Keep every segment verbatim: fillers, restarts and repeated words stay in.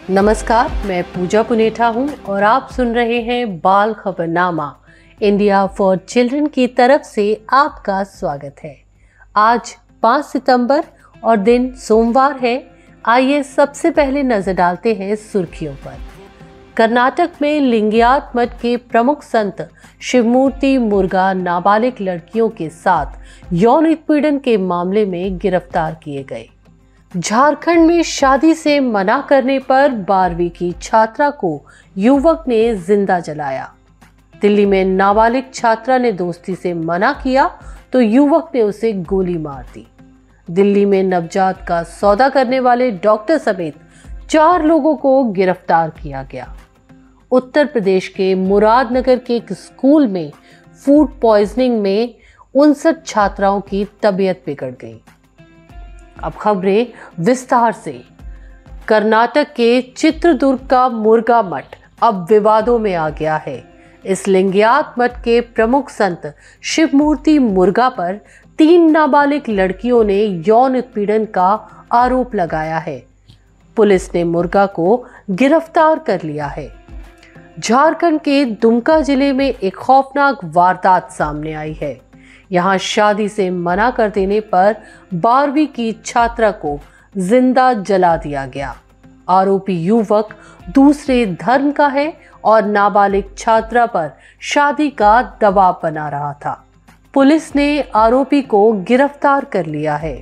नमस्कार, मैं पूजा पुनेठा हूं और आप सुन रहे हैं बाल खबरनामा इंडिया फॉर चिल्ड्रन की तरफ से आपका स्वागत है। आज पाँच सितंबर और दिन सोमवार है। आइए सबसे पहले नजर डालते हैं सुर्खियों पर। कर्नाटक में लिंगायत मठ के प्रमुख संत शिवमूर्ति मुरुगा नाबालिग लड़कियों के साथ यौन उत्पीड़न के मामले में गिरफ्तार किए गए। झारखंड में शादी से मना करने पर बारहवीं की छात्रा को युवक ने जिंदा जलाया। दिल्ली में नाबालिग छात्रा ने दोस्ती से मना किया तो युवक ने उसे गोली मार दी। दिल्ली में नवजात का सौदा करने वाले डॉक्टर समेत चार लोगों को गिरफ्तार किया गया। उत्तर प्रदेश के मुरादनगर के एक स्कूल में फूड पॉइजनिंग में उनसठ छात्राओं की तबीयत बिगड़ गई। अब खबरें विस्तार से। कर्नाटक के चित्रदुर्ग का मुरुगा मठ अब विवादों में आ गया है। इस लिंगायत मठ के प्रमुख संत शिवमूर्ति मुरुगा पर तीन नाबालिग लड़कियों ने यौन उत्पीड़न का आरोप लगाया है। पुलिस ने मुरुगा को गिरफ्तार कर लिया है। झारखंड के दुमका जिले में एक खौफनाक वारदात सामने आई है। यहां शादी से मना कर देने पर बारहवीं की छात्रा को जिंदा जला दिया गया। आरोपी युवक दूसरे धर्म का है और नाबालिग छात्रा पर शादी का दबाव बना रहा था। पुलिस ने आरोपी को गिरफ्तार कर लिया है।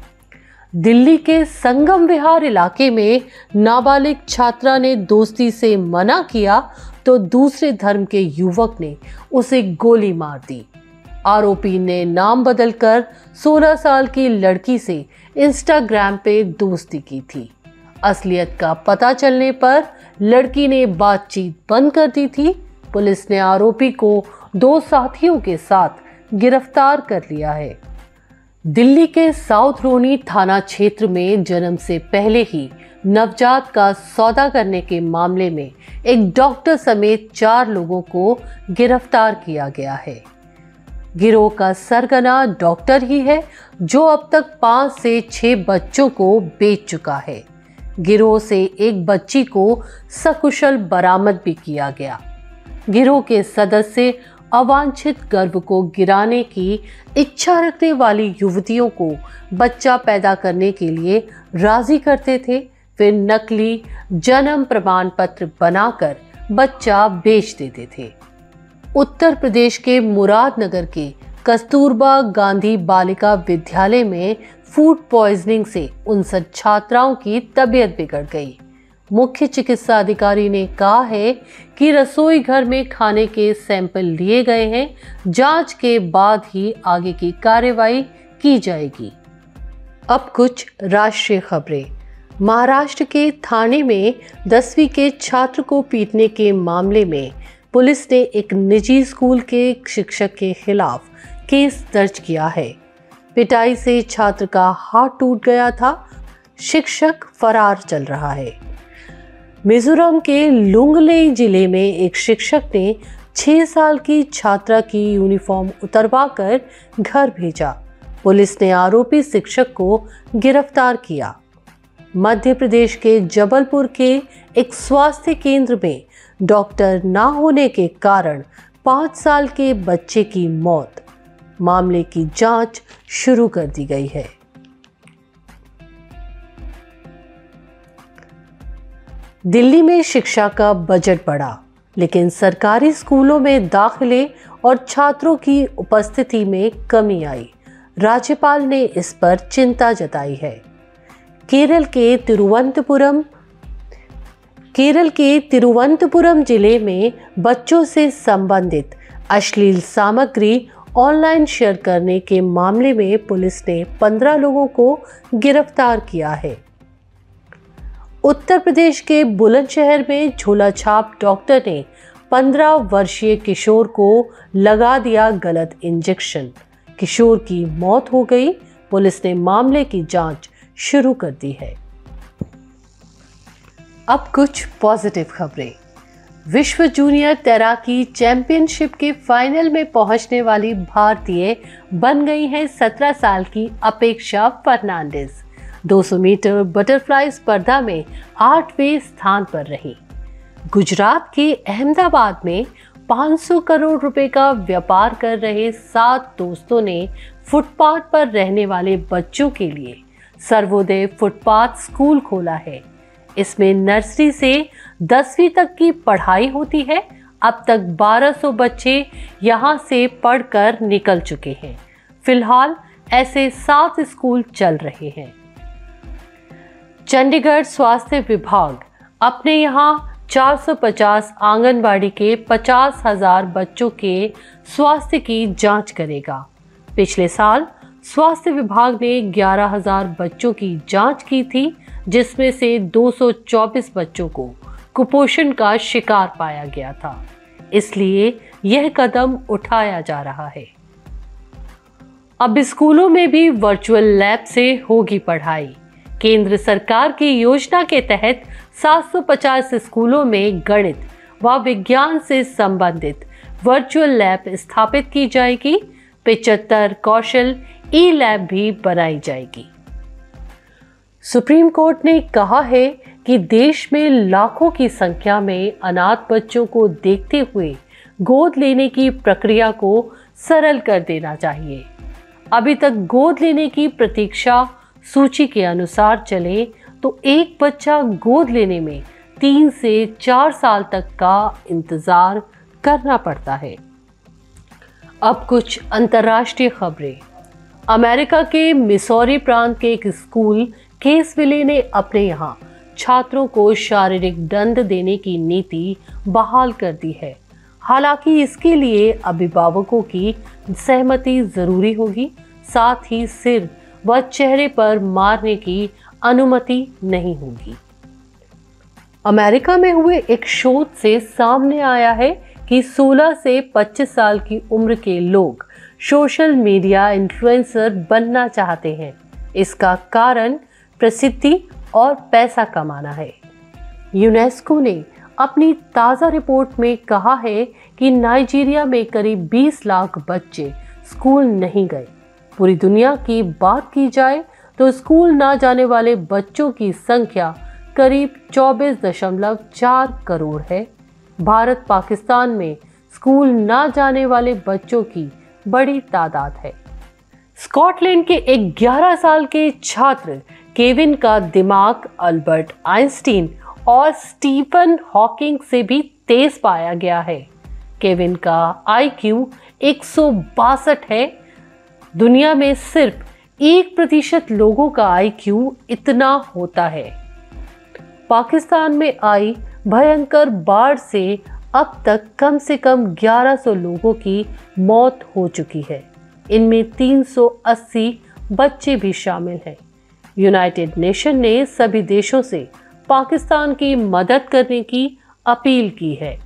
दिल्ली के संगम विहार इलाके में नाबालिग छात्रा ने दोस्ती से मना किया तो दूसरे धर्म के युवक ने उसे गोली मार दी। आरोपी ने नाम बदलकर सोलह साल की लड़की से इंस्टाग्राम पे दोस्ती की थी। असलियत का पता चलने पर लड़की ने बातचीत बंद कर दी थी। पुलिस ने आरोपी को दो साथियों के साथ गिरफ्तार कर लिया है। दिल्ली के साउथ रोनी थाना क्षेत्र में जन्म से पहले ही नवजात का सौदा करने के मामले में एक डॉक्टर समेत चार लोगों को गिरफ्तार किया गया है। गिरोह का सरगना डॉक्टर ही है जो अब तक पांच से छह बच्चों को बेच चुका है। गिरोह से एक बच्ची को सकुशल बरामद भी किया गया। गिरोह के सदस्य अवांछित गर्भ को गिराने की इच्छा रखने वाली युवतियों को बच्चा पैदा करने के लिए राजी करते थे, फिर नकली जन्म प्रमाण पत्र बनाकर बच्चा बेच देते थे। उत्तर प्रदेश के मुरादनगर के कस्तूरबा गांधी बालिका विद्यालय में फूड पॉइजनिंग से उनसठ छात्राओं की तबीयत बिगड़ गई। मुख्य चिकित्सा अधिकारी ने कहा है कि रसोई घर में खाने के सैंपल लिए गए हैं। जांच के बाद ही आगे की कार्रवाई की जाएगी। अब कुछ राष्ट्रीय खबरें। महाराष्ट्र के ठाणे में दसवीं के छात्र को पीटने के मामले में पुलिस ने एक निजी स्कूल के शिक्षक के खिलाफ केस दर्ज किया है। पिटाई से छात्र का हाथ टूट गया था। शिक्षक फरार चल रहा है। मिजोरम के लुंगलेई जिले में एक शिक्षक ने छह साल की छात्रा की यूनिफॉर्म उतरवाकर घर भेजा। पुलिस ने आरोपी शिक्षक को गिरफ्तार किया। मध्य प्रदेश के जबलपुर के एक स्वास्थ्य केंद्र में डॉक्टर ना होने के कारण पाँच साल के बच्चे की मौत। मामले की जांच शुरू कर दी गई है। दिल्ली में शिक्षा का बजट बढ़ा, लेकिन सरकारी स्कूलों में दाखिले और छात्रों की उपस्थिति में कमी आई। राज्यपाल ने इस पर चिंता जताई है। केरल के तिरुवनंतपुरम केरल के तिरुवनंतपुरम जिले में बच्चों से संबंधित अश्लील सामग्री ऑनलाइन शेयर करने के मामले में पुलिस ने पंद्रह लोगों को गिरफ्तार किया है। उत्तर प्रदेश के बुलंदशहर में झोला छाप डॉक्टर ने पंद्रह वर्षीय किशोर को लगा दिया गलत इंजेक्शन। किशोर की मौत हो गई। पुलिस ने मामले की जांच शुरू कर दी है। अब कुछ पॉजिटिव खबरें। विश्व जूनियर तैराकी चैंपियनशिप के फाइनल में पहुंचने वाली भारतीय बन गई हैं सत्रह साल की अपेक्षा फर्नांडिस। दो सौ मीटर बटरफ्लाई स्पर्धा में आठवें स्थान पर रही। गुजरात के अहमदाबाद में पाँच सौ करोड़ रुपए का व्यापार कर रहे सात दोस्तों ने फुटपाथ पर रहने वाले बच्चों के लिए सर्वोदय फुटपाथ स्कूल खोला है। इसमें नर्सरी से दसवीं तक की पढ़ाई होती है। अब तक बारह सौ बच्चे यहां से पढ़कर निकल चुके हैं। फिलहाल ऐसे सात स्कूल चल रहे हैं। चंडीगढ़ स्वास्थ्य विभाग अपने यहां चार सौ पचास आंगनबाड़ी के पचास हजार बच्चों के स्वास्थ्य की जांच करेगा। पिछले साल स्वास्थ्य विभाग ने ग्यारह हजार बच्चों की जांच की थी, जिसमें से दो सौ चौबीस बच्चों को कुपोषण का शिकार पाया गया था। इसलिए यह कदम उठाया जा रहा है। अब स्कूलों में भी वर्चुअल लैब से होगी पढ़ाई। केंद्र सरकार की योजना के तहत सात सौ पचास स्कूलों में गणित व विज्ञान से संबंधित वर्चुअल लैब स्थापित की जाएगी। पचहत्तर कौशल ई लैब भी बनाई जाएगी। सुप्रीम कोर्ट ने कहा है कि देश में लाखों की संख्या में अनाथ बच्चों को देखते हुए गोद लेने की प्रक्रिया को सरल कर देना चाहिए। अभी तक गोद लेने की प्रतीक्षा सूची के अनुसार चले तो एक बच्चा गोद लेने में तीन से चार साल तक का इंतजार करना पड़ता है। अब कुछ अंतर्राष्ट्रीय खबरें। अमेरिका के मिसौरी प्रांत के एक स्कूल केसविले ने अपने यहाँ छात्रों को शारीरिक दंड देने की नीति बहाल कर दी है। हालांकि इसके लिए अभिभावकों की सहमति जरूरी होगी। साथ ही सिर व चेहरे पर मारने की अनुमति नहीं होगी। अमेरिका में हुए एक शोध से सामने आया है कि सोलह से पच्चीस साल की उम्र के लोग सोशल मीडिया इन्फ्लुएंसर बनना चाहते हैं। इसका कारण प्रसिद्धि और पैसा कमाना है। यूनेस्को ने अपनी ताज़ा रिपोर्ट में कहा है कि नाइजीरिया में करीब बीस लाख बच्चे स्कूल नहीं गए। पूरी दुनिया की बात की जाए तो स्कूल ना जाने वाले बच्चों की संख्या करीब चौबीस दशमलव चार करोड़ है। भारत पाकिस्तान में स्कूल ना जाने वाले बच्चों की बड़ी तादाद है। स्कॉटलैंड के एक ग्यारह साल के छात्र केविन का दिमाग अल्बर्ट आइंस्टीन और स्टीफन हॉकिंग से भी तेज पाया गया है। केविन का आई क्यू एक सौ बासठ है। दुनिया में सिर्फ एक प्रतिशत लोगों का आई क्यू इतना होता है। पाकिस्तान में आई भयंकर बाढ़ से अब तक कम से कम ग्यारह सौ लोगों की मौत हो चुकी है। इनमें तीन सौ अस्सी बच्चे भी शामिल हैं। यूनाइटेड नेशन ने सभी देशों से पाकिस्तान की मदद करने की अपील की है।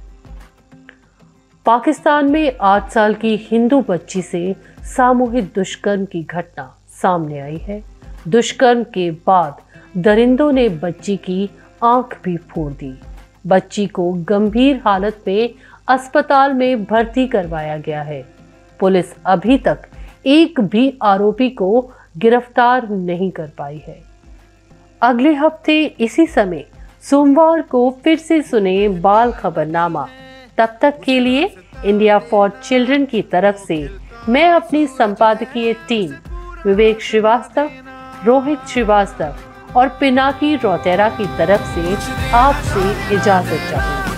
पाकिस्तान में आठ साल की हिंदू बच्ची से सामूहिक दुष्कर्म की घटना सामने आई है। दुष्कर्म के बाद दरिंदों ने बच्ची की आंख भी फोड़ दी। बच्ची को गंभीर हालत में अस्पताल में भर्ती करवाया गया है। पुलिस अभी तक एक भी आरोपी को गिरफ्तार नहीं कर पाई है। अगले हफ्ते इसी समय सोमवार को फिर से सुने बाल खबरनामा। तब तक के लिए इंडिया फॉर चिल्ड्रन की तरफ से मैं अपनी संपादकीय टीम विवेक श्रीवास्तव, रोहित श्रीवास्तव और पिनाकी रोतेरा की तरफ से आपसे इजाजत चाहूंगी।